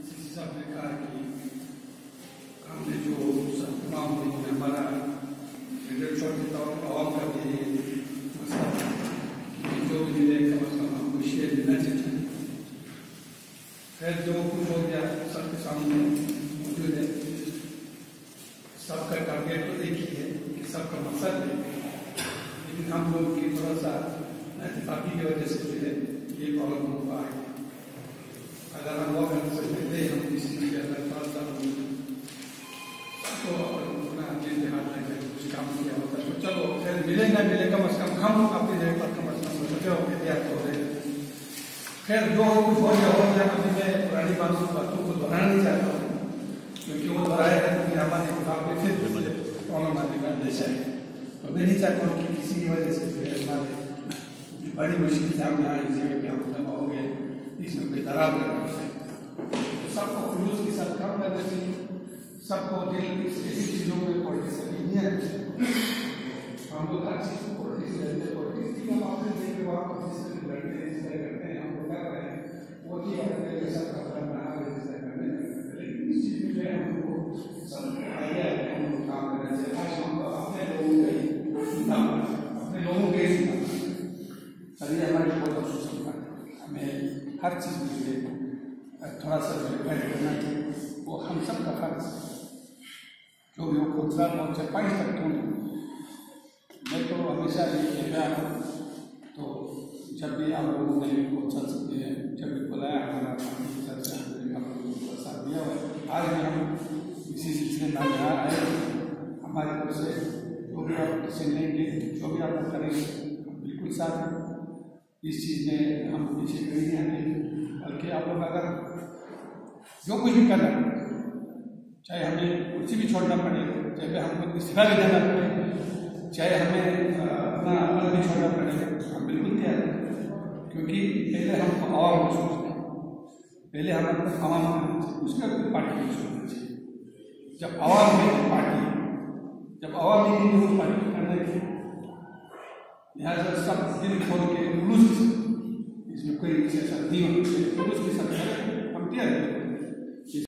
सब ने कहा कि हमने जो तमाम हमारा आवाम का भी मसला कि जो भी मिले कम अज कम हमको शेयर देना चाहिए। खैर जो कुछ हो गया सबके सामने मौजूद है। सबका टारगेट तो एक ही है कि सबका मकसद है, लेकिन हम लोग की थोड़ा सा इत्तेफाकी की वजह से जो है ये प्रॉब्लम हो पा है। अगर हम लोग पहले हम किसी चीज़ के अंदर थोड़ा सा तो अपना अपने हाथ में कुछ काम किया होता है तो चलो खैर मिले ना मिले कम अज कम हम अपनी जगह पर कम अज कम सोचे हो एहतियात हो रहे। खैर जो कुछ हो गया अभी मैं पुरानी बातों को दोहराना नहीं चाहता हूँ, क्योंकि वो दोहराए है तो फिर हमारे मुकाबले फिर प्रॉब्लम आने का अंदेशा है। तो मैं नहीं चाहता हूँ कि किसी की वजह से फिर हमारे बड़ी मुश्किल सामने आई जगह पे हम जमा हो गए, इसमें कोई दरार करना है। तो सबको खुलूस के साथ काम करना चाहिए, सबको दिल की ऐसी चीज़ों में पॉलिटिक्स नहीं है। हम लोग हर चीज़ को पॉलिटिक्स लेते हैं, पॉलिटिक्स की हम अपने देख के वहाँ पर जिस तरह लड़ते हैं जिस तरह करते हैं हम लोग कर रहे हैं वो चीज़ अपने जैसा करना है जिस तरह करने लेकिन इस चीज़ में जो है हमको सब आइडिया है हम लोग काम करना चाहिए। आज हम अपने लोगों के ही काम अपने लोगों के ही काम अभी हमारे बहुत अफसोस होता है। हमें हर चीज़ में थोड़ा सा जो है करना चाहिए, वो हम सब का फर्ज जो भी हो खुदरा मोर्चा पाई सकता हूँ। मैं तो हमेशा ये कह रहा हूँ, तो जब भी आप लोगों ने को चल सकते हैं जब भी बुलाया हमारा पार्टी की तरफ से हमने आप लोगों को साथ दिया हुआ। आज भी हम इसी सिलसिले में यहाँ आए, हमारी तरफ से जो भी आप डिसीजन लेंगे जो भी आप लोग करेंगे बिल्कुल साथ हैं। इस चीज़ में हम पीछे नहीं आएंगे, बल्कि आप लोग अगर जो कुछ भी करना चाहे हमें कुर्सी भी छोड़ना पड़े, चाहे हमको इस्तीफा भी देना पड़े, चाहे हमें अपना अमल भी छोड़ना पड़े, हम बिल्कुल तैयार हैं। क्योंकि पहले हमको आवाम को सोचना है, पहले हम आवाम करना चाहिए, उसके बाद पार्टी को सोचना चाहिए। जब आवाम में पार्टी जब आवाम में तो पार्टी को करना चाहिए। लिहाजा सब दिल खोल के जुलूस इसमें कोई ऐसा नहीं होना चाहिए, जुलूस के साथ हम तैयार हैं।